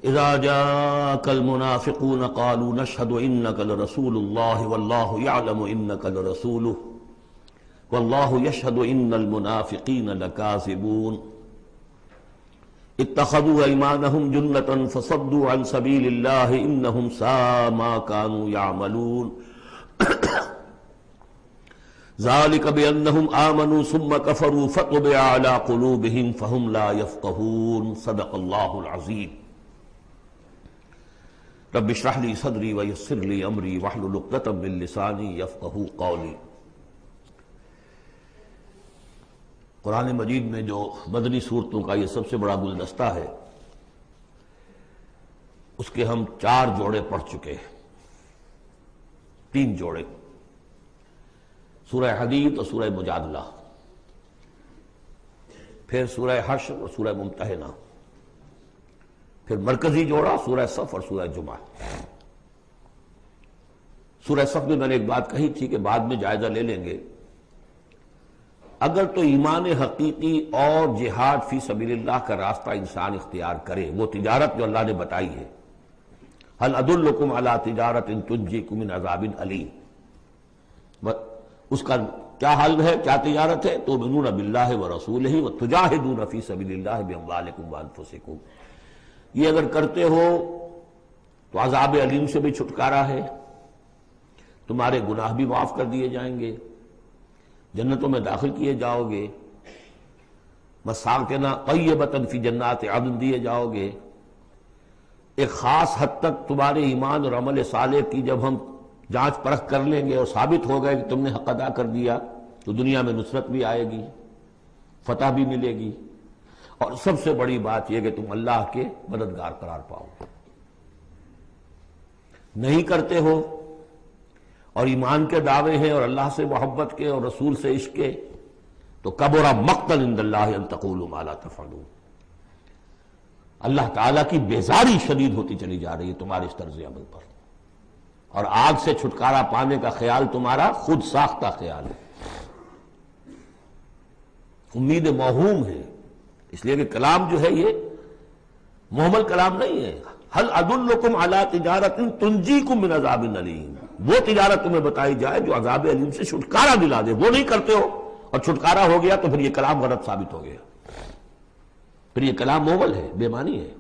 اذا جاءك المنافقون قالوا نشهد انك لرسول الله والله يعلم انك لرسوله والله يشهد ان المنافقين لكاذبون اتخذوا ايمانهم جنة فصدوا عن سبيل الله انهم ساء ما كانوا يعملون ذلك بانهم آمنوا ثم كفروا فطبع على قلوبهم فهم لا يفقهون صدق الله العظيم رب اشرح لي صدري ويسر لي امري واحلل عقدة من لساني يفقهوا قولي۔ قرآن مجید میں جو مدنی صورتوں کا یہ سب سے بڑا گلدستہ ہے، اس کے ہم 4 جوڑے پڑھ چکے ہیں، 3 جوڑے، سورہ حدید اور سورہ مجادلہ، پھر سورہ حشر اور سورہ ممتحنہ، پھر مرکزی جوڑا سورہ صف اور سورہ جمعہ۔ سورہ صف میں نے ایک بات کہی تھی کہ بعد میں جائزہ لے لیں گے، اگر تو ایمان حقیقی اور جہاد فی سبیل اللہ کا راستہ انسان اختیار کرے، وہ تجارت جو اللہ نے بتائی ہے، هل ادلکم علی تجارت تنجیکم من عذاب علیم، اس کا کیا حل ہے، کیا تجارت ہے؟ تؤمنون باللہ ورسولہ وتجاہدون فی سبیل اللہ باموالکم وانفسکم، یہ اگر کرتے ہو تو عذاب علیم سے بھی چھٹکارا ہے، تمہارے گناہ بھی معاف کر دیے جائیں گے، جنتوں میں داخل کیے جاؤ گے، مساکن طیبۃ فی جنات عدن دیے جاؤ گے۔ ایک خاص حد تک تمہارے ایمان اور عمل صالح کی جب ہم جانچ پرکھ کر لیں گے اور ثابت ہو گئے کہ تم نے حق ادا کر دیا، تو دنیا میں نصرت بھی آئے گی، فتح بھی ملے گی، اور سب سے بڑی بات یہ کہ تم اللہ کے مددگار قرار پاؤ۔ نہیں کرتے ہو اور ایمان کے دعوے ہیں اور اللہ سے محبت کے اور رسول سے عشق کے، تو کبر مقتا عند اللہ ان تقولوا ما لا تفعلون، اللہ تعالیٰ کی بیزاری شدید ہوتی چلی جا رہی ہے تمہارے اس طرز عمل پر، اور آگ سے چھٹکارا پانے کا خیال تمہارا خود ساختہ خیال ہے، امید موہوم ہے، اس لیے کہ کلام جو ہے یہ محمل کلام نہیں ہے۔ هل ادلکم علی تجارت تنجیکم من عذاب علیم، وہ تجارت تمہیں بتائی جائے جو عذاب علیم سے چھٹکارا دلا دے، وہ نہیں کرتے ہو اور چھٹکارا ہو گیا تو پھر یہ کلام غلط ثابت ہو گیا، پھر یہ کلام محمل ہے، بے معنی ہے۔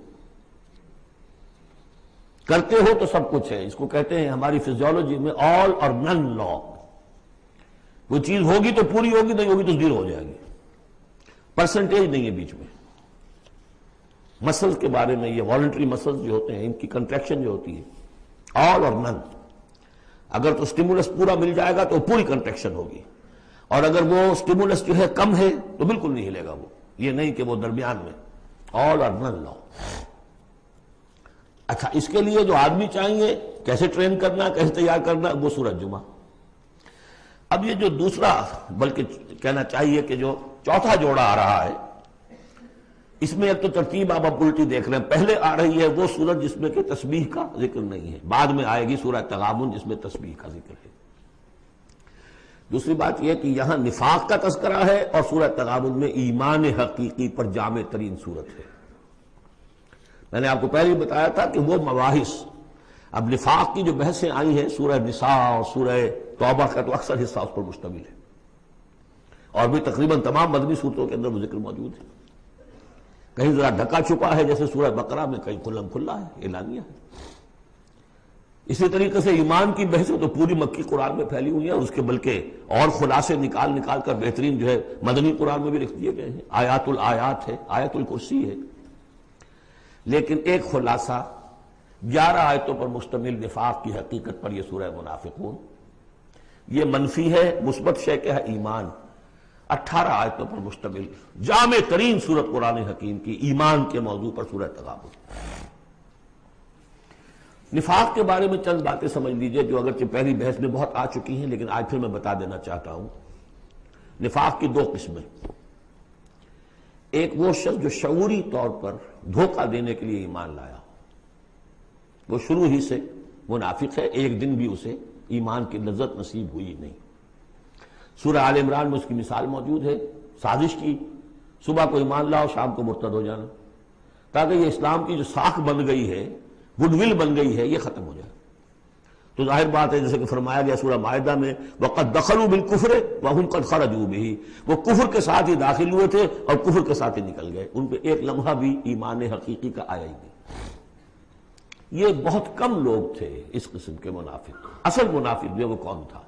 کرتے ہو تو سب کچھ ہے، اس کو کہتے ہیں ہماری فزیولوجی میں آل اور نن لا، کوئی چیز ہوگی تو پوری ہوگی، نہیں ہوگی تو زیرو ہو جائے گی، پرسنٹیج نہیں ہے بیچ میں۔ مسلز کے بارے میں یہ والنٹری مسلز جو ہوتے ہیں، ان کی کنٹریکشن جو ہوتی ہے آل اور نن، اگر تو سٹیمولس پورا مل جائے گا تو پوری کنٹریکشن ہوگی، اور اگر وہ سٹیمولس جو ہے کم ہے تو بالکل نہیں ہلے گا وہ، یہ نہیں کہ وہ درمیان میں، آل اور نن لا۔ اچھا، اس کے لیے جو آدمی چاہیے کیسے ٹرین کرنا، کیسے تیار کرنا، وہ سورۃ جمعہ۔ اب یہ جو دوسرا، بلکہ کہنا چاہیے کہ جو چوتھا جوڑا آ رہا ہے، اس میں ایک تو ترتیب آپ الٹی دیکھ رہے ہیں، پہلے آ رہی ہے وہ سورت جس میں کہ تسبیح کا ذکر نہیں ہے، بعد میں آئے گی سورہ تغابن جس میں تسبیح کا ذکر ہے۔ دوسری بات یہ کہ یہاں نفاق کا تذکرہ ہے اور سورہ تغابن میں ایمان حقیقی پر جامع ترین سورت ہے۔ میں نے آپ کو پہلے ہی بتایا تھا کہ وہ مباحث، اب نفاق کی جو بحثیں آئی ہیں سورہ نساء اور سورہ توبہ کا تو اکثر حصہ اس پر مشتمل ہے، اور بھی تقریباً تمام مدنی صورتوں کے اندر وہ ذکر موجود ہے، کہیں ذرا ڈھکا چھپا ہے جیسے سورہ بقرہ میں، کہیں کھلم کھلا ہے، اعلانیہ ہے۔ اسی طریقے سے ایمان کی بحثیں تو پوری مکی قرآن میں پھیلی ہوئی ہیں، اور اس کے بلکہ اور خلاصے نکال کر بہترین جو ہے مدنی قرآن میں بھی لکھ دیے گئے ہیں، آیات الآیات ہے، آیت الکرسی ہے۔ لیکن ایک خلاصہ 11 آیتوں پر مشتمل نفاق کی حقیقت پر یہ سورہ منافقون، یہ منفی ہے، مثبت شے کیا ہے؟ ایمان۔ 18 آیتوں پر مشتمل جامع ترین سورت قرآن حکیم کی ایمان کے موضوع پر سورہ تغابن۔ نفاق کے بارے میں چند باتیں سمجھ لیجئے جو اگرچہ پہلی بحث میں بہت آ چکی ہیں، لیکن آج پھر میں بتا دینا چاہتا ہوں۔ نفاق کی 2 قسمیں، ایک وہ شخص جو شعوری طور پر دھوکہ دینے کے لیے ایمان لایا، وہ شروع ہی سے منافق ہے، ایک دن بھی اسے ایمان کی لذت نصیب ہوئی نہیں۔ سورہ آل عمران میں اس کی مثال موجود ہے، سازش کی، صبح کو ایمان لاؤ شام کو مرتد ہو جانا، تاکہ یہ اسلام کی جو ساکھ بن گئی ہے، گڈ ول بن گئی ہے، یہ ختم ہو جائے۔ تو ظاہر بات ہے جیسے کہ فرمایا گیا سورہ مائدہ میں وَقَدْ دَخَلُوا بِالْكُفْرِ وَهُمْ قَدْ خَرَجُوا بِهِ، وہ کفر کے ساتھ ہی داخل ہوئے تھے اور کفر کے ساتھ ہی نکل گئے، ان پہ ایک لمحہ بھی ایمان حقیقی کا آیا ہی نہیں۔ یہ بہت کم لوگ تھے اس قسم کے منافق۔ اصل منافق جو وہ کون تھا؟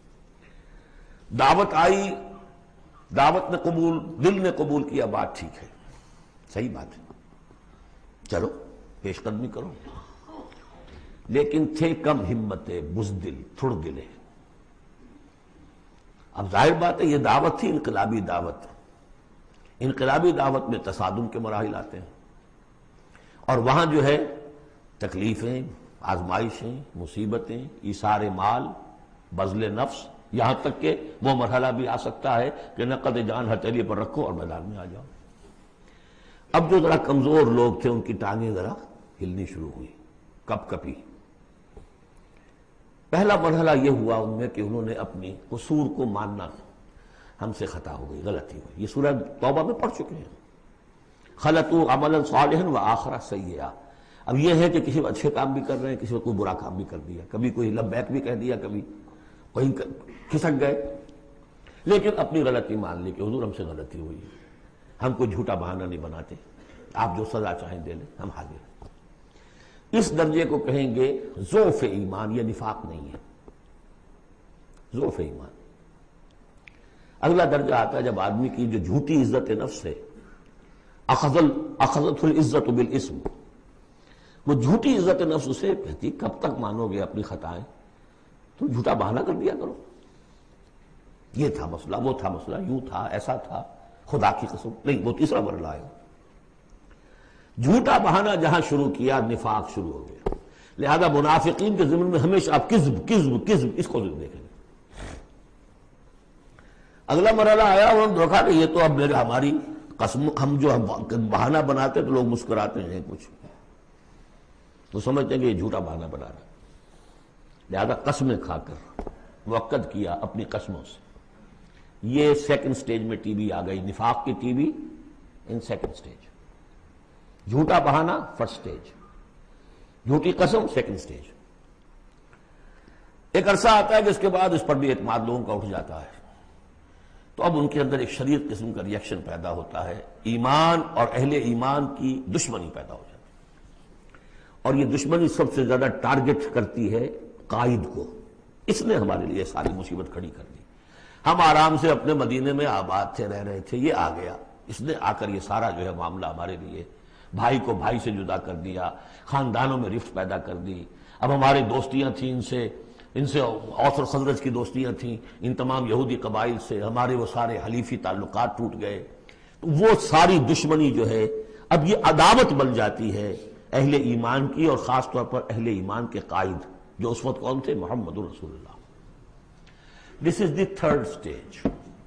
دعوت آئی، دعوت نے قبول، دل نے قبول کیا، بات ٹھیک ہے، صحیح بات ہے، چلو پیش قدمی کرو، لیکن تھے کم ہمتیں، بزدل، تھڑ دلے۔ اب ظاہر بات ہے یہ دعوت تھی انقلابی دعوت، انقلابی دعوت میں تصادم کے مراحل آتے ہیں، اور وہاں جو ہے تکلیفیں، آزمائشیں، مصیبتیں، ایثار مال، بذل نفس، یہاں تک کہ وہ مرحلہ بھی آ سکتا ہے کہ نقد جان ہتھیلی پر رکھو اور میدان میں آ جاؤ۔ اب جو ذرا کمزور لوگ تھے ان کی ٹانگیں ذرا ہلنی شروع ہوئی، کپ کپی۔ پہلا مرحلہ یہ ہوا ان میں کہ انہوں نے اپنی قصور کو ماننا، ہم سے خطا ہو گئی، غلطی ہوئی۔ یہ سورہ توبہ میں پڑھ چکے ہیں، خلطوا عملا صالحا وآخر سیئا۔ اب یہ ہے کہ کسی وقت اچھے کام بھی کر رہے ہیں، کسی وقت کوئی برا کام بھی کر دیا، کبھی کوئی لبیک بھی کہہ دیا، کبھی کہیں کھسک گئے، لیکن اپنی غلطی مان لی کہ حضور ہم سے غلطی ہوئی، ہم کوئی جھوٹا بہانہ نہیں بناتے، آپ جو سزا چاہیں دے لیں، ہم حاضر ہیں۔ اس درجے کو کہیں گے ضعف ایمان، یہ نفاق نہیں ہے، ضعف ایمان۔ اگلا درجہ آتا ہے جب آدمی کی جو جھوٹی عزت نفس ہے، اخذت العزت بالاسم، وہ جھوٹی عزت نفس اسے کہتی کب تک مانو گے اپنی خطائیں، تم جھوٹا بہانہ کر دیا کرو، یہ تھا مسئلہ، وہ تھا مسئلہ، یوں تھا، ایسا تھا، خدا کی قسم نہیں۔ وہ تیسرا مرحلہ ہے، جھوٹا بہانہ جہاں شروع کیا نفاق شروع ہو گیا۔ لہذا منافقین کے ضمن میں ہمیشہ آپ کذب کذب کذب اس کو دیکھیں گے۔ اگلا مرحلہ آیا، انہوں نے دیکھا کہ یہ تو اب ہماری قسم، ہم جو بہانہ بناتے تو لوگ مسکراتے ہیں، کچھ وہ سمجھتے ہیں کہ یہ جھوٹا بہانہ بنا رہا ہے، لہذا قسمیں کھا کر موقد کیا اپنی قسموں سے۔ یہ سیکنڈ سٹیج میں ٹی وی آ گئی، نفاق کی T V in second stage, جھوٹا بہانہ فرسٹ سٹیج، جھوٹی قسم سیکنڈ سٹیج۔ ایک عرصہ آتا ہے کہ اس کے بعد اس پر بھی اعتماد لوگوں کا اٹھ جاتا ہے، تو اب ان کے اندر ایک شدید قسم کا ریئیکشن پیدا ہوتا ہے، ایمان اور اہل ایمان کی دشمنی پیدا ہو جاتی ہے، اور یہ دشمنی سب سے زیادہ ٹارگٹ کرتی ہے قائد کو۔ اس نے ہمارے لیے ساری مصیبت کھڑی کر دی، ہم آرام سے اپنے مدینے میں آباد تھے، رہ رہے تھے، یہ آ گیا، اس نے آ کر یہ سارا جو ہے معاملہ ہمارے لیے، بھائی کو بھائی سے جدا کر دیا، خاندانوں میں رفت پیدا کر دی۔ اب ہماری دوستیاں تھیں ان سے اوس اور خزرج کی دوستیاں تھیں، ان تمام یہودی قبائل سے ہمارے وہ سارے حلیفی تعلقات ٹوٹ گئے، تو وہ ساری دشمنی جو ہے اب یہ عداوت بن جاتی ہے اہل ایمان کی، اور خاص طور پر اہل ایمان کے قائد جو اس وقت کون تھے؟ محمد رسول اللہ۔ This is the third stage.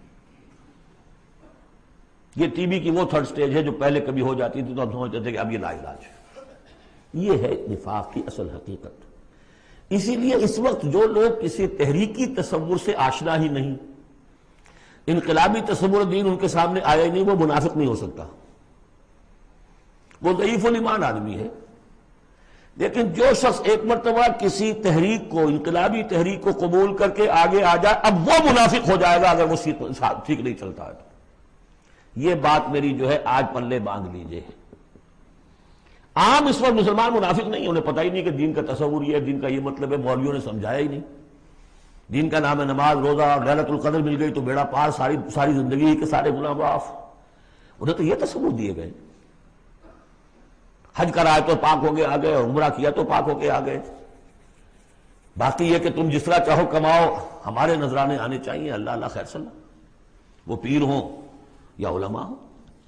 یہ ٹی بی کی وہ تھرڈ سٹیج ہے جو پہلے کبھی ہو جاتی تھی تو ہم سمجھتے تھے کہ اب یہ لا علاج ہے۔ یہ ہے نفاق کی اصل حقیقت۔ اسی لیے اس وقت جو لوگ کسی تحریکی تصور سے آشنا ہی نہیں، انقلابی تصور دین ان کے سامنے آیا ہی نہیں، وہ منافق نہیں ہو سکتا، وہ ضعیف الایمان آدمی ہے۔ لیکن جو شخص ایک مرتبہ کسی تحریک کو، انقلابی تحریک کو قبول کر کے آگے آ جائے، اب وہ منافق ہو جائے گا اگر وہ ٹھیک نہیں چلتا ہے تو۔ یہ بات میری جو ہے آج پلے باندھ لیجئے۔ عام اس وقت مسلمان منافق نہیں، انہیں پتہ ہی نہیں کہ دین کا تصور یہ ہے، دین کا یہ مطلب ہے، مولویوں نے سمجھایا ہی نہیں۔ دین کا نام ہے نماز، روزہ، اور لیلۃ القدر مل گئی تو بیڑا پار، ساری زندگی کے سارے گناہ معاف۔ انہیں تو یہ تصور دیے گئے، حج کرائے تو پاک ہو کے آ گئے، اور عمرہ کیا تو پاک ہو کے آ گئے، باقی یہ کہ تم جس طرح چاہو کماؤ، ہمارے نذرانے آنے چاہیے، اللہ اللہ خیر صلی اللہ، وہ پیر ہوں یا علماء ہوں۔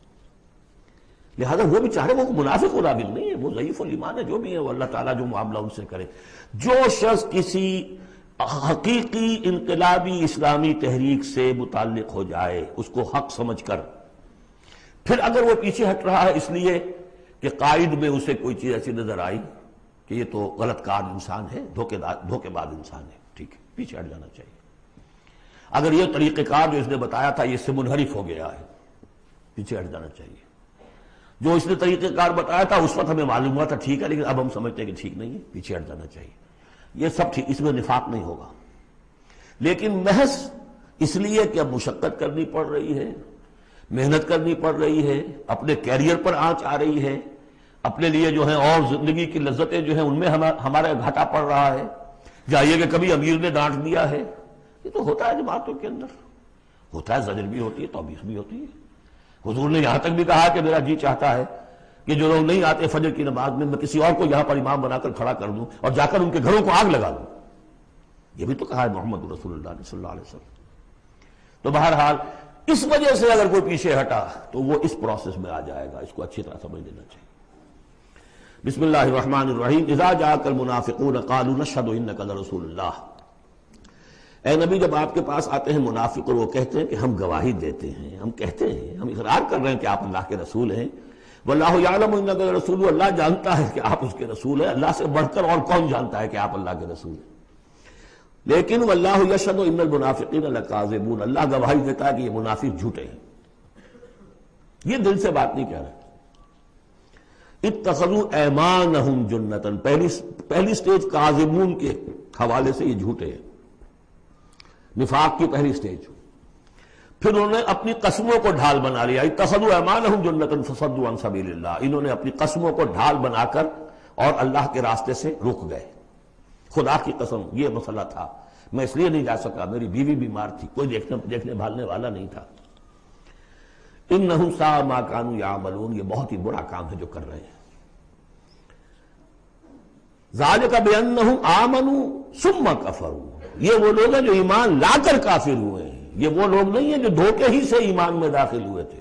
لہذا وہ بھی چاہ رہے، وہ منافق نہیں ہے، وہ ضعیف الایمان ہے، جو بھی ہے وہ اللہ تعالیٰ جو معاملہ ان سے کرے۔ جو شخص کسی حقیقی انقلابی اسلامی تحریک سے متعلق ہو جائے، اس کو حق سمجھ کر، پھر اگر وہ پیچھے ہٹ رہا ہے اس لیے کہ قائد میں اسے کوئی چیز ایسی نظر آئی کہ یہ تو غلط کار انسان ہے، دھوکے باز انسان ہے، ٹھیک ہے، پیچھے ہٹ جانا چاہیے۔ اگر یہ طریقہ کار جو اس نے بتایا تھا یہ اس سے منحرف ہو گیا ہے، پیچھے ہٹ جانا چاہیے۔ جو اس نے طریقہ کار بتایا تھا اس وقت ہمیں معلوم ہوا تھا ٹھیک ہے، لیکن اب ہم سمجھتے ہیں کہ ٹھیک نہیں ہے، پیچھے ہٹ جانا چاہیے. یہ سب ٹھیک، اس میں نفاق نہیں ہوگا، لیکن محض اس لیے کہ اب مشقت کرنی پڑ رہی ہے، محنت کرنی پڑ رہی ہے، اپنے کیریئر پر آنچ آ رہی ہے، اپنے لیے جو ہیں اور زندگی کی لذتیں جو ہیں ان میں ہمارا گھاٹا پڑ رہا ہے، جائیے کہ کبھی امیر نے ڈانٹ دیا ہے. یہ تو ہوتا ہے جماعتوں کے اندر، ہوتا ہے، زجر بھی ہوتی ہے، توبیخ بھی ہوتی ہے. حضور نے یہاں تک بھی کہا کہ میرا جی چاہتا ہے کہ جو لوگ نہیں آتے فجر کی نماز میں کسی اور کو یہاں پر امام بنا کر کھڑا کر دوں اور جا کر ان کے گھروں کو آگ لگا دوں. یہ بھی تو کہا ہے محمد رسول اللہ صلی اللہ علیہ وسلم. تو بہرحال اس وجہ سے اگر کوئی پیچھے ہٹا تو وہ اس پروسیس میں آ جائے گا، اس کو اچھی طرح سمجھ لینا چاہیے. بسم اللہ الرحمن الرحیم. اذا جاءک المنافقون قالوا نشهد انک لرسول اللہ. اے نبی جب آپ کے پاس آتے ہیں منافق اور وہ کہتے ہیں کہ ہم گواہی دیتے ہیں، ہم کہتے ہیں، ہم اقرار کر رہے ہیں کہ آپ اللہ کے رسول ہیں. واللہ یعلم انک لرسول، اللہ جانتا ہے کہ آپ اس کے رسول ہیں. اللہ سے بڑھ کر اور کون جانتا ہے کہ آپ اللہ کے رسول ہیں. لیکن واللہ یشہد ان المنافقین لکاذبون، اللہ گواہی دیتا ہے کہ یہ منافق جھوٹے ہیں. یہ دل سے بات نہیں کہہ رہے. اتخذوا ایمانہم جنۃ، پہلی سٹیج کاذبون کے حوالے سے یہ جھوٹے ہیں، نفاق کی پہلی سٹیج. پھر انہوں نے اپنی قسموں کو ڈھال بنا لیا. اتخذوا ایمانہم جنۃ فصدوا عن سبیل اللہ، انہوں نے اپنی قسموں کو ڈھال بنا کر اور اللہ کے راستے سے رک گئے. خدا کی قسم یہ مسئلہ تھا، میں اس لیے نہیں جا سکا، میری بیوی بیمار تھی، کوئی دیکھنے بھالنے والا نہیں تھا. انہم ساء ما کانوا یعملون، یہ بہت ہی برا کام ہے جو کر رہے ہیں. ذالک بانہم آمنوا ثم کفروا، یہ وہ لوگ ہیں جو ایمان لا کر کافر ہوئے ہیں. یہ وہ لوگ نہیں ہیں جو دھوکے ہی سے ایمان میں داخل ہوئے تھے.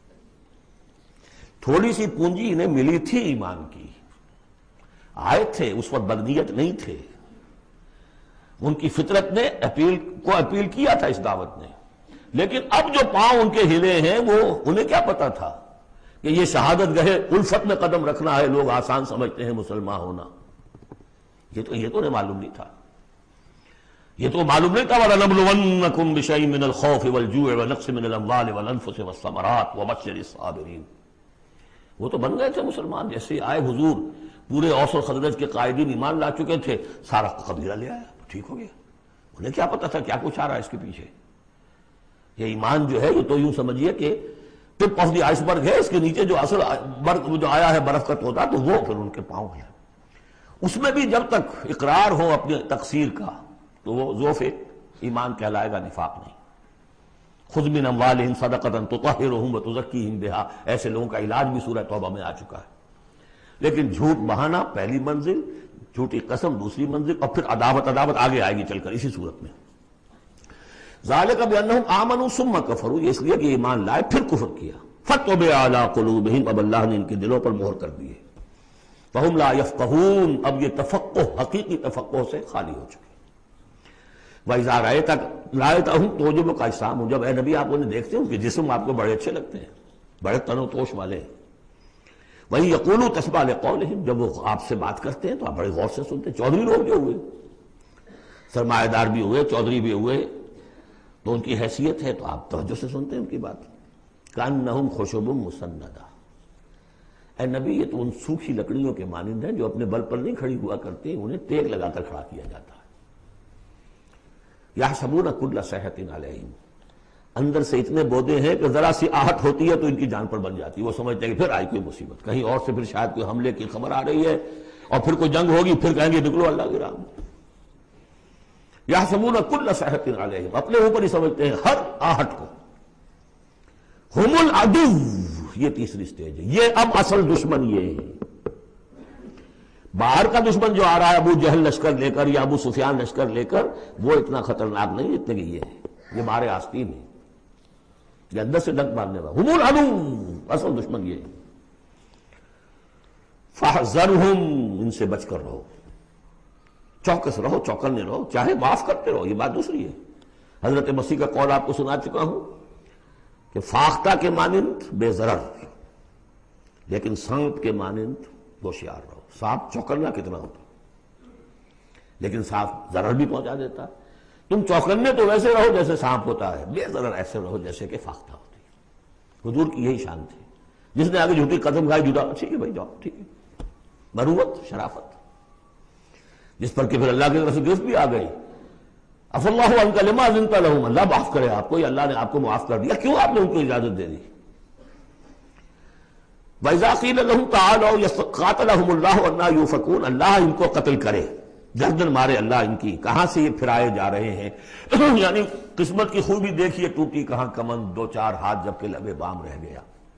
تھوڑی سی پونجی انہیں ملی تھی ایمان کی، آئے تھے، اس وقت بدنیت نہیں تھے. ان کی فطرت نے اپیل کیا تھا اس دعوت نے. لیکن اب جو پاؤں ان کے ہلے ہیں وہ انہیں کیا پتا تھا کہ یہ شہادت گاہ الفت میں قدم رکھنا ہے. لوگ آسان سمجھتے ہیں مسلمان ہونا، یہ تو انہیں معلوم نہیں تھا. یہ تو معلوم نہیں تھا وَلَنَبْلُوَنَّكُمْ بِشَيْءٍ مِّنَ الْخَوْفِ وَالْجُوعِ وَنَقْصٍ مِّنَ الْأَمْوَالِ وَالْأَنفُسِ وَالثَّمَرَاتِ وَبَشِّرِ الصَّابِرِينَ. وہ تو بن گئے تھے مسلمان. جیسے آئے حضور، پورے اوس و خزرج کے قائدین ایمان لا چکے تھے، سارا قبیلہ لے آیا، ٹھیک ہو گیا. انہیں کیا پتا تھا کیا کچھ آ رہا ہے اس کے پیچھے. یہ ایمان جو ہے یہ تو یوں سمجھیے کہ ٹپ آف دی آئس برگ ہے، اس کے نیچے جو اصل برگ جو آیا ہے برف کا تودا، تو وہ پھر ان کے پاؤں ہے. اس میں بھی جب تک اقرار ہو اپنے تقصیر کا تو وہ ذوف ایمان کہلائے گا، نفاق نہیں. خذ من اموالہم صدقۃ تطہرہم وتزکیہم بہا، ایسے لوگوں کا علاج بھی سورہ توبہ میں آ چکا ہے. لیکن جھوٹ بہانا پہلی منزل، جھوٹی قسم دوسری منزل، اور پھر عداوت آگے آئے گی چل کر اسی صورت میں. ذالک بانہم آمنوا ثم کفروا، یہ اس لیے کہ ایمان لائے پھر کفر کیا. فطبع علی قلوبہم، اب اللہ نے ان کے دلوں پر مہر کر دی ہے. فہم لا یفقہون، اب یہ تفقہ حقیقی تفقہ سے خالی ہو چکے. وَإِذَا رَأَيْتَهُمْ تُعْجِبُكَ أَجْسَامُهُمْ، جب اے نبی آپ انہیں دیکھتے ہو کہ جسم آپ کو بڑے اچھے لگتے ہیں، بڑے تن و توش والے ہیں. وَإِن يَقُولُوا تَسْمَعْ لِقَوْلِهِمْ، جب وہ آپ سے بات کرتے ہیں تو آپ بڑے غور سے سنتے ہیں. چودھری لوگ جو ہوئے، سرمایہ دار بھی ہوئے، چودھری بھی ہوئے، تو ان کی حیثیت ہے تو آپ توجہ سے سنتے ہیں ان کی بات. كَأَنَّهُمْ خُشُبٌ مُّسَنَّدَةٌ، اے نبی یہ تو ان سوکھی لکڑیوں کے مانند ہیں جو اپنے بل پر نہیں کھڑی ہوا کرتی، انہیں ٹیک لگا کر کھڑا کیا جاتا ہے. یحسبون کل صیحۃ علیہم، اندر سے اتنے بودے ہیں کہ ذرا سی آہٹ ہوتی ہے تو ان کی جان پر بن جاتی ہے. وہ سمجھتے ہیں کہ پھر آئی کوئی مصیبت، کہیں اور سے پھر شاید کوئی حملے کی خبر آ رہی ہے اور پھر کوئی جنگ ہوگی، پھر کہیں گے نکلو اللہ کی راہ میں. یحسبون کل صیحۃ علیہم، اپنے اوپر ہی سمجھتے ہیں ہر آہٹ کو. ہم العدو، یہ تیسری سٹیج ہے. یہ اب اصل دشمن یہ ہے. باہر کا دشمن جو آ رہا ہے ابو جہل لشکر لے کر یا ابو سفیان لشکر لے کر، وہ اتنا خطرناک نہیں جتنے کہ یہ ہے. یہ مارے آستین ہے، یہ اندر سے ڈنک مارنے والا. ہم العدو، اصل دشمن یہ ہے. فاحذرہم، ان سے بچ کر رہو، چوکس رہو، چوکنے رہو، چاہے معاف کرتے رہو. یہ بات دوسری ہے. حضرت مسیح کا قول آپ کو سنا چکا ہوں کہ فاختہ کے مانند بے ضرر، لیکن سانپ کے مانند ہوشیار رہو. سانپ چوکنا کتنا ہوتا، لیکن سانپ ضرر بھی پہنچا دیتا. تم چوکنے تو ویسے رہو جیسے سانپ ہوتا ہے، بے ضرر ایسے رہو جیسے کہ فاختہ ہوتی ہے. حضور کی یہی شان تھی. جس نے آگے جھوٹی قدم کھائی جھوٹا ٹھیک ہے بھائی جاؤ ٹھیک ہے، مروت شرافت، جس پر کہ پھر اللہ کی طرف سے گرفت بھی آ گئی. عفا اللہ عنک لما اذنت لهم، اللہ معاف کرے آپ کو، یا اللہ نے آپ کو معاف کر دیا، کیوں آپ نے ان کو اجازت دے دی. وَإِذَا قِيلَ لَهُمْ تَعَالَوْا قَاتَلَهُمُ اللَّهُ أَنَّىٰ يُؤْفَكُونَ، اللہ ان کو قتل کرے، گردن مارے اللہ ان کی، کہاں سے یہ پھرائے جا رہے ہیں. یعنی قسمت کی خوبی دیکھیے، ٹوٹی کہاں کمند، دو چار ہاتھ جبکہ لبے بام رہ گیا.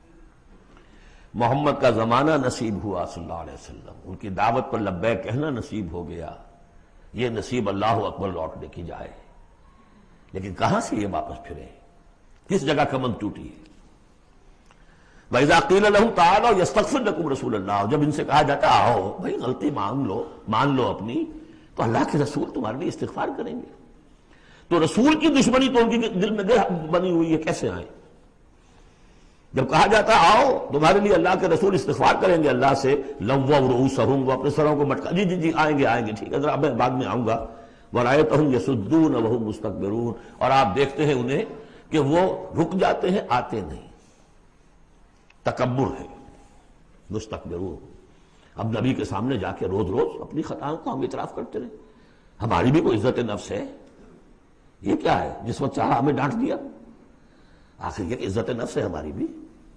محمد کا زمانہ نصیب ہوا صلی اللہ علیہ وسلم، ان کی دعوت پر لبیک کہنا نصیب ہو گیا، یہ نصیب اللہ اکبر لوٹنے کی جائے. لیکن کہاں سے یہ واپس پھرے، کس جگہ کمند ٹوٹی ہے. وَإِذَا قِيلَ لَهُمْ تَعَالَوْا يَسْتَغْفِرْ لَكُمْ رَسُولُ اللَّهُ، جب ان سے کہا جاتا آؤ بھائی غلطی مان لو اپنی، تو اللہ کے رسول تمہارے لیے استغفار کریں گے. تو رسول کی دشمنی تو ان کے دل میں بنی ہوئی ہے، کیسے آئیں. جب کہا جاتا آؤ تمہارے لیے اللہ کے رسول استغفار کریں گے اللہ سے، لَوَّوْا رُؤُوسَهُمْ، وہ اپنے سروں کو مٹکا، جی آئیں گے ٹھیک ہے ذرا میں بعد میں آؤں گا. وَرَأَيْتَهُمْ يَصُدُّونَ وَهُمْ مُسْتَكْبِرُونَ، اور آپ دیکھتے ہیں انہیں کہ وہ رک جاتے ہیں، آتے نہیں. تکبر ہے، مستکبرون. اب نبی کے سامنے جا کے روز اپنی خطاؤں کو ہم اعتراف کرتے رہے، ہماری بھی کوئی عزت نفس ہے. یہ کیا ہے جس وقت چاہا ہمیں ڈانٹ دیا، آخر یہ کہ عزت نفس ہے ہماری بھی.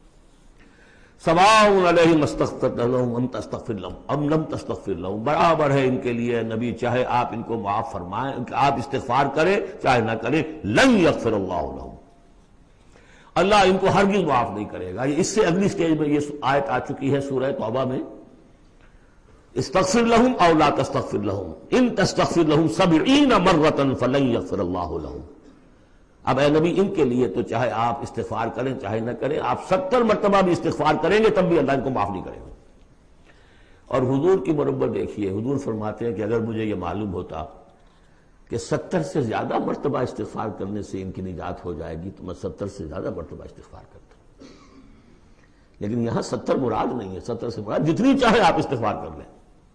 سواء علیہم استغفرت لہم ام تستغفر لہم ام لم تستغفر لہم، برابر ہے ان کے لیے نبی، چاہے آپ ان کو معاف فرمائیں، آپ استغفار کریں چاہے نہ کریں، لن یغفر اللہ لہم، اللہ ان کو ہرگز معاف نہیں کرے گا. اس سے اگلی سٹیج میں یہ آیت آ چکی ہے سورہ توبہ میں، استغفر لہم او لا تستغفر لہم ان تستغفر لہم 70 مرۃ فلن یغفر اللہ لہم. اب اے نبی ان کے لیے تو چاہے آپ استغفار کریں چاہے نہ کریں، آپ 70 مرتبہ بھی استغفار کریں گے تب بھی اللہ ان کو معاف نہیں کرے گا. اور حضور کی مربت دیکھیے، حضور فرماتے ہیں کہ اگر مجھے یہ معلوم ہوتا کہ 70 سے زیادہ مرتبہ استغفار کرنے سے ان کی نجات ہو جائے گی تو میں 70 سے زیادہ مرتبہ استغفار کرتا. لیکن یہاں 70 مراد نہیں ہے، 70 سے مراد جتنی چاہے آپ استغفار کر لیں.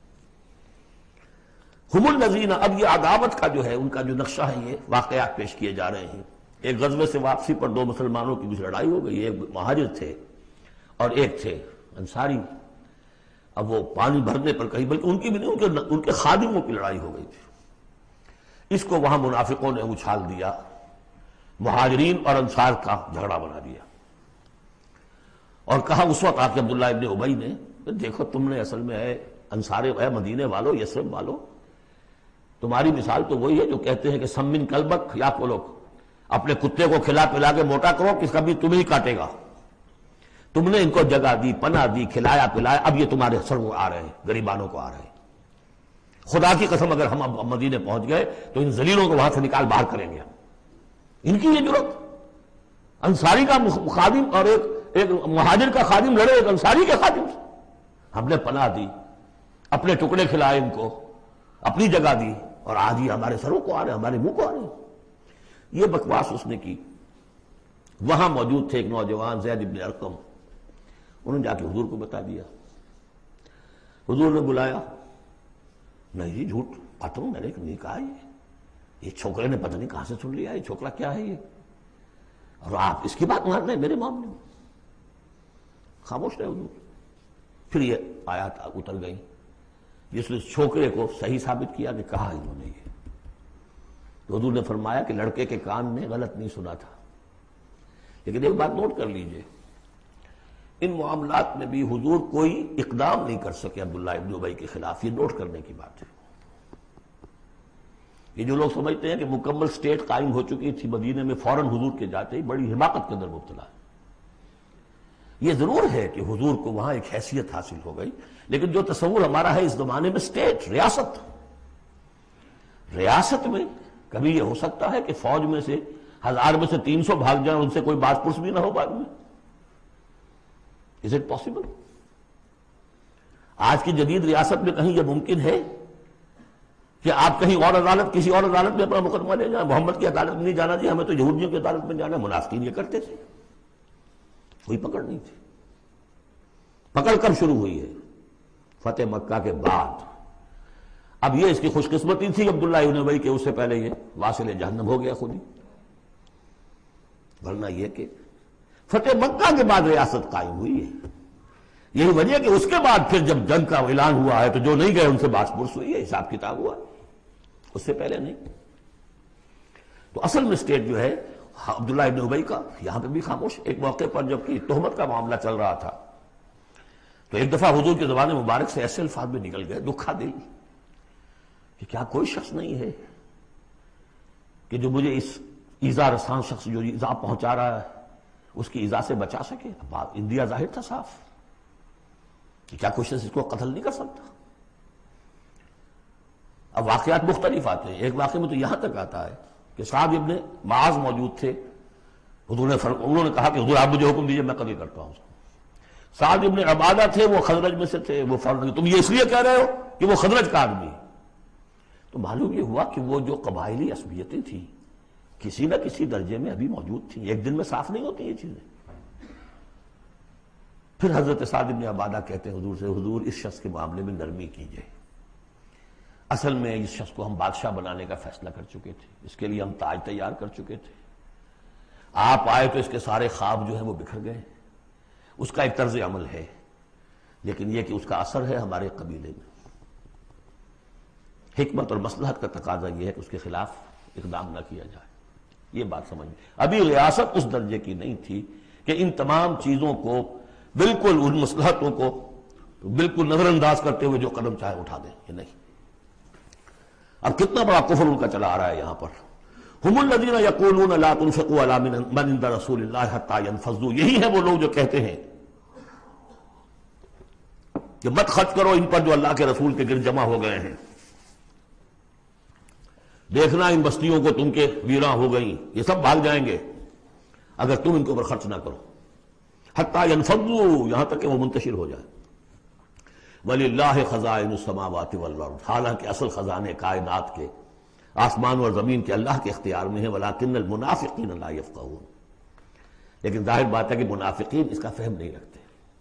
ہم الذین، اب یہ عداوت کا جو ہے ان کا جو نقشہ ہے، یہ واقعات پیش کیے جا رہے ہیں. ایک غزوے سے واپسی پر دو مسلمانوں کی کچھ لڑائی ہو گئی، ایک مہاجر تھے اور ایک تھے انصاری. اب وہ پانی بھرنے پر کہیں، بلکہ ان کی بھی نہیں، ان کے خادموں کی لڑائی ہو گئی تھی. اس کو وہاں منافقوں نے اچھال دیا، مہاجرین اور انصار کا جھگڑا بنا دیا، اور کہا اس وقت آ کے عبداللہ ابن ابی نے، دیکھو تم نے اصل میں ہے انصار، ہے مدینے والو، یثرب والو، تمہاری مثال تو وہی ہے جو کہتے ہیں کہ سمن کلبک یا کو لوگ اپنے کتے کو کھلا پلا کے موٹا کرو کہ کبھی تمہیں ہی کاٹے گا. تم نے ان کو جگہ دی، پناہ دی، کھلایا پلایا، اب یہ تمہارے سر کو آ رہے ہیں، غریبانوں کو آ رہے ہیں. خدا کی قسم اگر ہم مدینے پہنچ گئے تو ان ذلیلوں کو وہاں سے نکال باہر کریں گے. ان کی یہ ضرورت، انصاری کا خادم اور ایک مہاجر کا خادم لڑے ایک انصاری کے خادم سے. ہم نے پناہ دی، اپنے ٹکڑے کھلائے، ان کو اپنی جگہ دی، اور آج ہی ہمارے سروں کو آ رہے ہیں، ہمارے منہ کو آ رہے ہیں. یہ بکواس اس نے کی. وہاں موجود تھے ایک نوجوان زید بن ارقم، انہوں نے جا کے حضور کو بتا دیا. حضور نے بلایا، نہیں جی جھوٹ پتہ میں نے نہیں کہا، یہ چھوکرے نے پتہ نہیں کہاں سے سن لیا، یہ چھوکرا کیا ہے یہ، اور آپ اس کی بات مان رہے ہیں میرے معاملے میں. خاموش رہے حضور. پھر یہ آیات اتر گئی جس نے چھوکرے کو صحیح ثابت کیا کہ کہا انہوں نے یہ. تو حضور نے فرمایا کہ لڑکے کے کان نے غلط نہیں سنا تھا. لیکن ایک بات نوٹ کر لیجئے، ان معاملات میں بھی حضور کوئی اقدام نہیں کر سکے عبداللہ ابن ابی کے خلاف. یہ نوٹ کرنے کی بات ہے. یہ جو لوگ سمجھتے ہیں کہ مکمل سٹیٹ قائم ہو چکی تھی مدینے میں، فوراً حضور کے جاتے ہی بڑی حماقت کے اندر مبتلا ہے. یہ ضرور ہے کہ حضور کو وہاں ایک حیثیت حاصل ہو گئی، لیکن جو تصور ہمارا ہے اس زمانے میں سٹیٹ، ریاست میں کبھی یہ ہو سکتا ہے کہ فوج میں سے 1000 میں سے 300 بھاگ جائیں، ان سے کوئی بات پرس بھی نہ ہو بعد میں. Is it possible؟ آج کی جدید ریاست میں کہیں یہ ممکن ہے کہ آپ کہیں اور عدالت، کسی اور عدالت میں اپنا مقدمہ لے جائیں؟ محمد کی عدالت میں نہیں جانا چاہیے، ہمیں تو یہودیوں کی عدالت میں جانا. منافقین یہ کرتے تھے، کوئی پکڑ نہیں تھی. پکڑ کب شروع ہوئی ہے؟ فتح مکہ کے بعد. اب یہ اس کی خوش قسمتی تھی عبداللہ ابن ابی کہ اس سے پہلے یہ واصل جہنم ہو گیا خود ہی. ورنہ یہ کہ فتح مکہ کے بعد ریاست قائم ہوئی ہے. یہی وجہ کہ اس کے بعد پھر جب جنگ کا اعلان ہوا ہے تو جو نہیں گئے ان سے باس پرس ہوئی ہے، حساب کتاب ہوا، اس سے پہلے نہیں. تو اصل میں اسٹیٹ جو ہے عبداللہ ابن ابی کا یہاں پہ بھی خاموش. ایک موقع پر جب کہ تہمت کا معاملہ چل رہا تھا تو ایک دفعہ حضور کی زبان مبارک سے ایسے الفاظ میں نکل گئے، دکھا دل، کہ کیا کوئی شخص نہیں ہے کہ جو مجھے اس ایذا رساں شخص جو ایذا پہنچا رہا ہے اس کی ایذا سے بچا سکے. انڈیا ظاہر تھا صاف کہ کیا کوئی شخص اس کو قتل نہیں کر سکتا. اب واقعات مختلف آتے ہیں. ایک واقعے میں تو یہاں تک آتا ہے کہ سعد ابن معاذ موجود تھے. انہوں نے کہا کہ حضور آپ مجھے حکم دیجئے میں قتل کرتا ہوں. سعد ابن عبادہ تھے، وہ خزرج میں سے تھے. وہ فوراً تم یہ اس لیے کہہ رہے ہو کہ وہ خزرج کا آدمی ہے. تو معلوم یہ ہوا کہ وہ جو قبائلی عصبیتیں تھیں کسی نہ کسی درجے میں ابھی موجود تھیں. ایک دن میں صاف نہیں ہوتی یہ چیزیں. پھر حضرت سعد ابن عبادہ کہتے ہیں حضور سے، حضور اس شخص کے معاملے میں نرمی کیجئے. اصل میں اس شخص کو ہم بادشاہ بنانے کا فیصلہ کر چکے تھے، اس کے لیے ہم تاج تیار کر چکے تھے. آپ آئے تو اس کے سارے خواب جو ہیں وہ بکھر گئے. اس کا ایک طرز عمل ہے، لیکن یہ کہ اس کا اثر ہے ہمارے قبیلے میں. حکمت اور مصلحت کا تقاضا یہ ہے کہ اس کے خلاف اقدام نہ کیا جائے. یہ بات سمجھ میں. ابھی ریاست اس درجے کی نہیں تھی کہ ان تمام چیزوں کو بالکل، ان مصلحتوں کو بالکل نظر انداز کرتے ہوئے جو قدم چاہے اٹھا دیں. یہ نہیں. اب کتنا بڑا کفر ان کا چلا آ رہا ہے یہاں پر. ہم الذین یقولون لا تنفقوا علی من عند رسول اللہ حتی ینفضوا. یہی ہے وہ لوگ جو کہتے ہیں کہ مت خرچ کرو ان پر جو اللہ کے رسول کے گرد جمع ہو گئے ہیں. دیکھنا ان بستیوں کو تم کے ویراں ہو گئیں، یہ سب بھاگ جائیں گے اگر تم ان کے اوپر خرچ نہ کرو. حتی ینفضوا، یہاں تک کہ وہ منتشر ہو جائے. وَلِلَّهِ خَزَائِنُ السَّمَاوَاتِ وَالْأَرْضِ، حالانکہ اصل خزانے کائنات کے آسمان اور زمین کے اللہ کے اختیار میں ہیں. وَلَٰكِنَّ الْمُنَافِقِينَ لَا يَفْقَهُونَ، لیکن ظاہر بات ہے کہ منافقین اس کا فہم نہیں رکھتے.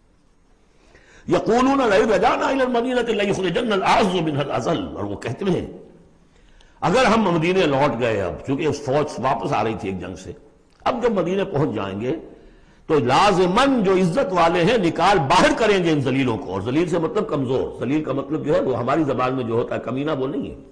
يَقُولُونَ لَئِن رَجَعْنَا إِلَى الْمَدِينَةِ لَيُخْرِجَنَّ الْأَعَزُّ مِنْهَا الْأَذَلَّ، اور وہ کہتے ہیں اگر ہم مدینے لوٹ گئے، اب چونکہ فوج واپس آ رہی تھی ایک جنگ سے، اب جب مدینے پہنچ جائیں گے تو لازماً جو عزت والے ہیں نکال باہر کریں گے ان ذلیلوں کو. اور ذلیل سے مطلب کمزور، ذلیل کا مطلب جو ہے وہ ہماری زبان میں جو ہوتا ہے کمینہ وہ نہیں ہے.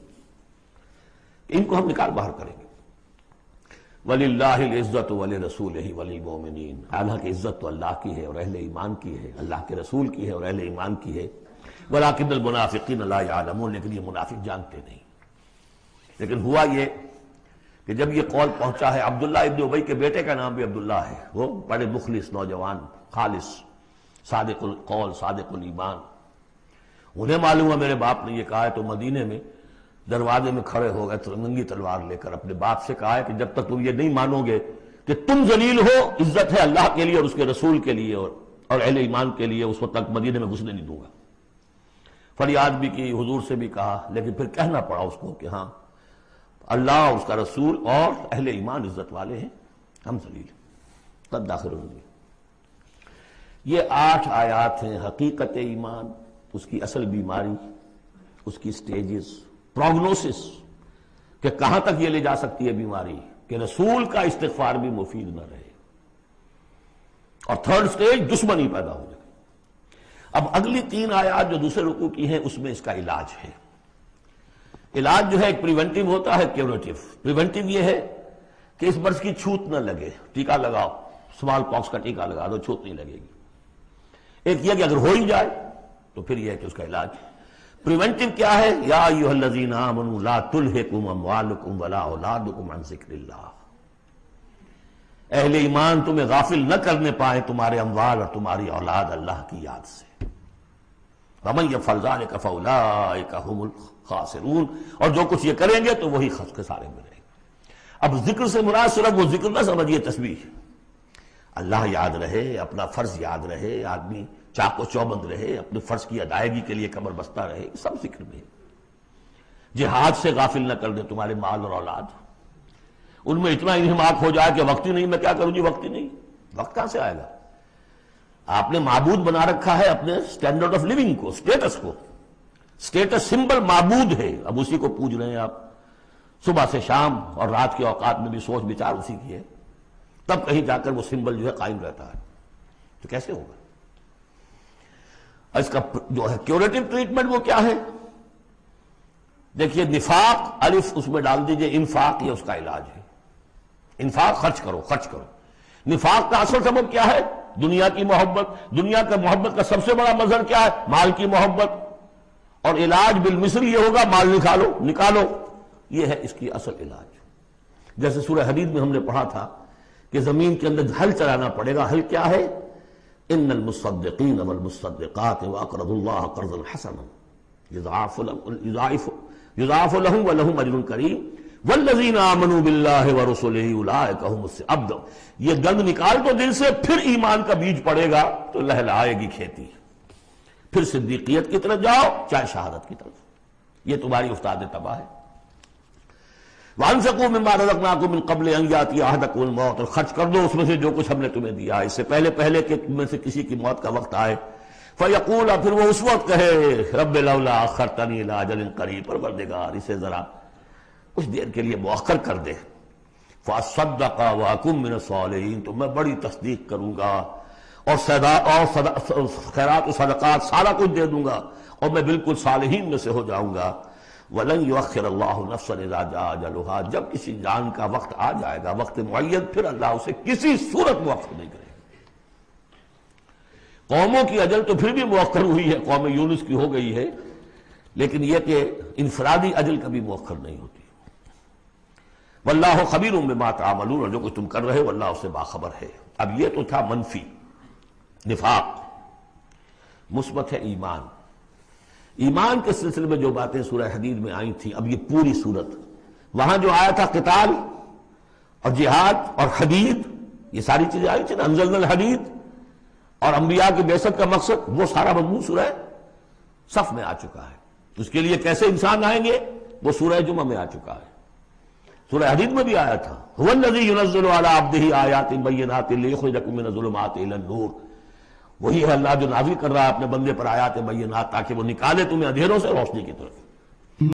ان کو ہم نکال باہر کریں گے. وَلِلَّهِ الْعِزَّةُ وَلِرَسُولِهِ وَلِلْمُؤْمِنِينَ، حالانکہ عزت تو اللہ کی ہے اور اہل ایمان کی ہے، اللہ کے رسول کی ہے اور اہل ایمان کی ہے. وَلَٰكِنَّ الْمُنَافِقِينَ لَا يَعْلَمُونَ، لیکن یہ منافق جانتے نہیں. لیکن ہوا یہ کہ جب یہ قول پہنچا ہے، عبداللہ ابن ابی کے بیٹے کا نام بھی عبداللہ ہے، وہ بڑے مخلص نوجوان، خالص، صادق القول، صادق الایمان. انہیں معلوم ہے میرے باپ نے یہ کہا ہے، تو مدینے میں دروازے میں کھڑے ہو گئے ننگی تلوار لے کر. اپنے باپ سے کہا ہے کہ جب تک تم یہ نہیں مانو گے کہ تم ذلیل ہو، عزت ہے اللہ کے لیے اور اس کے رسول کے لیے اور اہل ایمان کے لیے، اس وقت تک مدینے میں گھسنے نہیں دوں گا. فریاد بھی کی، حضور سے بھی کہا، لیکن پھر کہنا پڑا اس کو کہ ہاں اللہ اور اس کا رسول اور اہل ایمان عزت والے ہیں، ہم ذلیل ہیں. تب داخل ہوگی. یہ 8 آیات ہیں حقیقت ایمان، اس کی اصل بیماری، اس کی سٹیجز، پروگنوسس کہ کہاں تک یہ لے جا سکتی ہے بیماری کہ رسول کا استغفار بھی مفید نہ رہے. اور 3rd سٹیج دشمنی پیدا ہو جائے. اب اگلی 3 آیات جو دوسرے رکوع کی ہیں اس میں اس کا علاج ہے. علاج جو ہے ایک پریونٹیو ہوتا ہے، کیوریٹیو. پریونٹیو یہ ہے کہ اس مرض کی چھوت نہ لگے، ٹیکہ لگاؤ، اسمال پاکس کا ٹیکہ لگا دو، چھوت نہیں لگے گی. ایک یہ کہ اگر ہو ہی جائے تو پھر یہ ہے کہ اس کا علاج. پریونٹیو کیا ہے؟ یا ایھا الذین آمنوا لا تلھکم اموالکم ولا اولادکم عن ذکر اللہ. اہل ایمان تمہیں غافل نہ کرنے پائے تمہارے اموال اور تمہاری اولاد اللہ کی یاد سے. وَمَن يَفْعَلْ ذَلِكَ فَأُولَٰئِكَ هُمُ الْخَاسِرُونَ، اور جو کچھ یہ کریں گے تو وہی خسارے میں رہیں گے. اب ذکر سے مراد صرف وہ ذکر نہ سمجھیے تسبیح. اللہ یاد رہے، اپنا فرض یاد رہے، آدمی چاق و چوبند رہے، اپنے فرض کی ادائیگی کے لیے کمر بستہ رہے، سب ذکر میں. جہاد سے غافل نہ کر دیں تمہارے مال اور اولاد. ان میں اتنا انہماک ہو جائے کہ وقت ہی نہیں، میں کیا کروں جی، وقت ہی نہیں. وقت کہاں سے آئے گا؟ آپ نے معبود بنا رکھا ہے اپنے سٹینڈرڈ آف لیونگ کو، سٹیٹس کو. سٹیٹس سمبل معبود ہے، اب اسی کو پوج رہے ہیں آپ صبح سے شام، اور رات کے اوقات میں بھی سوچ بچار اسی کی ہے. تب کہیں جا کر وہ سمبل جو ہے قائم رہتا ہے. تو کیسے ہوگا؟ اس کا جو ہے کیوریٹو ٹریٹمنٹ وہ کیا ہے؟ دیکھیے نفاق الف اس میں ڈال دیجئے، انفاق یہ اس کا علاج ہے. انفاق خرچ کرو خرچ کرو. نفاق کا اصل سبب کیا ہے؟ دنیا کی محبت. دنیا کا محبت کا سب سے بڑا مظہر کیا ہے؟ مال کی محبت. اور علاج بالمثل یہ ہوگا مال نکالو. یہ ہے اس کی اصل علاج. جیسے سورہ حدید میں ہم نے پڑھا تھا کہ زمین کے اندر ہل چلانا پڑے گا. ہل کیا ہے؟ ان المصدقین والمصدقات واقرضوا اللہ قرضا حسنا یضاعف لهم ولهم اجر کریم والذین آمنوا باللہ ورسلہ اولئک هم اب یہ گند نکال تو دل سے، پھر ایمان کا بیج پڑے گا تو لہلائے گی کھیتی. پھر صدیقیت کی طرف جاؤ چاہے شہادت کی طرف. یہ تمہاری استاد تباہ ہے. وَأَنفِقُوا مِمَّا رَزَقْنَاكُم مِّن قَبْلِ أَن يَأْتِيَ أَحَدَكُمُ الْمَوْتُ، اور خرچ کر دو اس میں سے جو کچھ ہم نے تمہیں دیا ہے، اس سے پہلے کہ میں سے کسی کی موت کا وقت آئے. فَيَقُولَ، پھر وہ اس وقت کہے رب لولا أَخَّرْتَنِي إِلَىٰ أَجَلٍ قَرِيبٍ، پروردگار اسے ذرا کچھ دیر کے لیے مؤخر کر دے. فَأَصَّدَّقَ وَأَكُن مِّنَ الصَّالِحِينَ، تو میں بڑی تصدیق کروں گا اور خیرات و صدقات سارا کچھ دے دوں گا اور میں بالکل صالحین میں سے ہو جاؤں گا. وَلَن يُؤَخِّرَ اللَّهُ نَفْسًا إِذَا جَاءَ أَجَلُهَا، جب کسی جان کا وقت آ جائے گا، وقت معین، پھر اللہ اسے کسی صورت مؤخر نہیں کرے گا. قوموں کی اجل تو پھر بھی مؤخر ہوئی ہے، قوم یونس کی ہو گئی ہے، لیکن یہ کہ انفرادی اجل کبھی مؤخر نہیں ہوتی. واللہ خبیر بما تعملون، جو کچھ تم کر رہے ہو اللہ اس سے باخبر ہے. اب یہ تو تھا منفی نفاق. مثبت ہے ایمان. ایمان کے سلسلے میں جو باتیں سورہ حدید میں آئی تھیں، اب یہ پوری صورت، وہاں جو آیا تھا قتال اور جہاد اور حدید، یہ ساری چیزیں آئی تھیں نا، انزلنا الحدید، اور انبیاء کی بعثت کا مقصد، وہ سارا مضمون سورہ صف میں آ چکا ہے. اس کے لیے کیسے انسان آئیں گے وہ سورہ جمعہ میں آ چکا ہے. سورہ حدید میں بھی آیا تھا هو الذی ينزل على عبده آیات بینات لیخرجکم من الظلمات الی النور، وہی ہے اللہ جو نازل کر رہا ہے اپنے بندے پر آیات بینات تاکہ وہ نکالے تمہیں اندھیروں سے روشنی کی طرف.